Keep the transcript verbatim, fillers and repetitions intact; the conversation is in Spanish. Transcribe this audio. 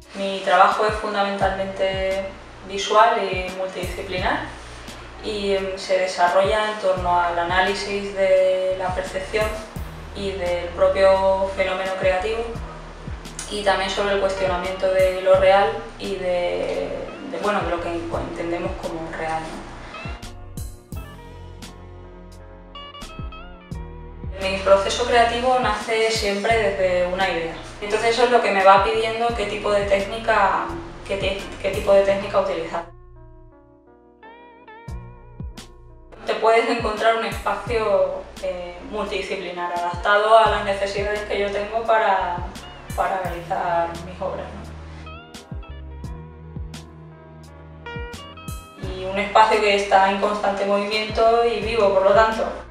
Mi trabajo es fundamentalmente visual y multidisciplinar y se desarrolla en torno al análisis de la percepción y del propio fenómeno creativo y también sobre el cuestionamiento de lo real y de, de, bueno, de lo que entendemos como real, ¿no? Mi proceso creativo nace siempre desde una idea. Entonces eso es lo que me va pidiendo qué tipo de técnica, qué, qué tipo de técnica utilizar. Te puedes encontrar un espacio eh, multidisciplinar, adaptado a las necesidades que yo tengo para, para realizar mis obras, ¿no? Y un espacio que está en constante movimiento y vivo, por lo tanto.